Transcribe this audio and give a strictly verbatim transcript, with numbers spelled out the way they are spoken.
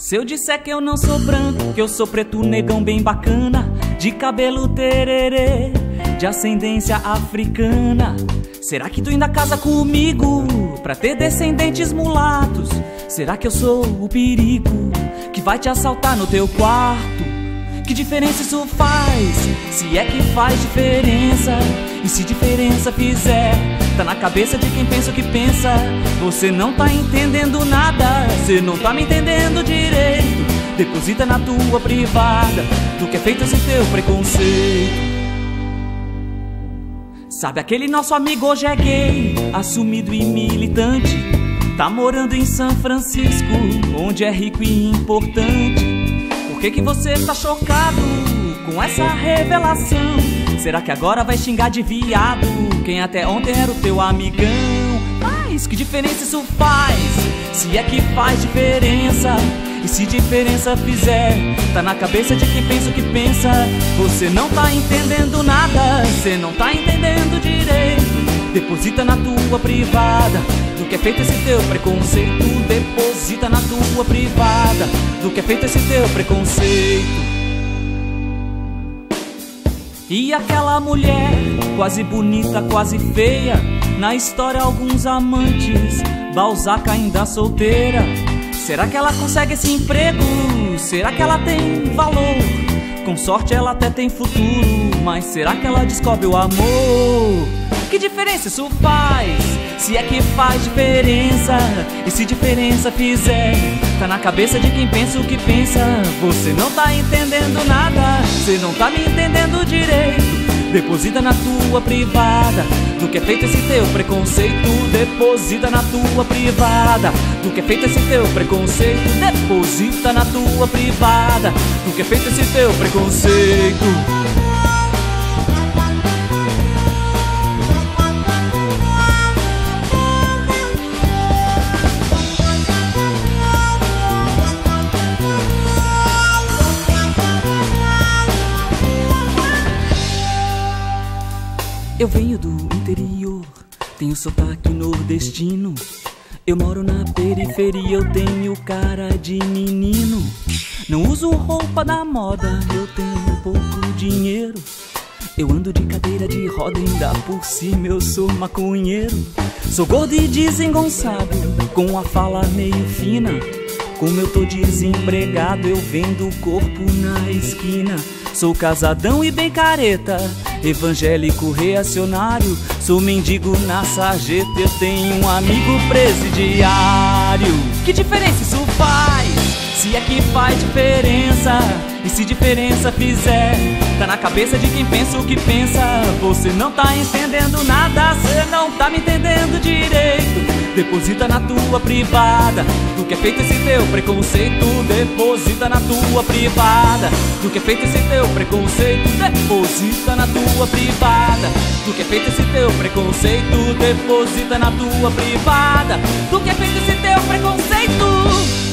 Se eu disser que eu não sou branco, que eu sou preto, negão bem bacana, de cabelo tererê, de ascendência africana, será que tu ainda casa comigo pra ter descendentes mulatos? Será que eu sou o perigo que vai te assaltar no teu quarto? Que diferença isso faz? Se é que faz diferença. E se diferença fizer, tá na cabeça de quem pensa o que pensa. Você não tá entendendo nada, você não tá me entendendo direito. Deposita na tua privada do que é feito esse teu preconceito. Sabe aquele nosso amigo hoje é gay, assumido e militante, tá morando em São Francisco, onde é rico e importante. Por que que você tá chocado com essa revelação? Será que agora vai xingar de viado quem até ontem era o teu amigão? Mas que diferença isso faz? Se é que faz diferença. E se diferença fizer, tá na cabeça de quem pensa o que pensa. Você não tá entendendo nada, você não tá entendendo direito. Deposita na tua privada do que é feito esse teu preconceito. Deposita na tua privada do que é feito esse teu preconceito. E aquela mulher, quase bonita, quase feia, na história alguns amantes, Balzac ainda solteira. Será que ela consegue esse emprego? Será que ela tem valor? Com sorte ela até tem futuro, mas será que ela descobre o amor? Que diferença isso faz? Se é que faz diferença. E se diferença fizer, tá na cabeça de quem pensa o que pensa. Você não tá entendendo nada, você não tá me entendendo direito. Deposita na tua privada do que é feito esse teu preconceito. Deposita na tua privada do que é feito esse teu preconceito. Deposita na tua privada do que é feito esse teu preconceito. Eu venho do interior, tenho sotaque nordestino. Eu moro na periferia, eu tenho cara de menino. Não uso roupa da moda, eu tenho pouco dinheiro. Eu ando de cadeira de roda, ainda por cima eu sou maconheiro. Sou gordo e desengonçado, com a fala meio fina. Como eu tô desempregado, eu vendo o corpo na esquina. Sou casadão e bem careta, evangélico reacionário. Sou mendigo na sarjeta, eu tenho um amigo presidiário. Que diferença isso faz? Se é que faz diferença. E se diferença fizer, tá na cabeça de quem pensa o que pensa. Você não tá entendendo nada, você não tá me entendendo direito. Deposita na tua privada do que é feito esse teu preconceito. Deposita na tua privada do que é feito esse teu preconceito. Deposita na tua privada do que é feito esse teu preconceito. Deposita na tua privada do que é feito esse teu preconceito.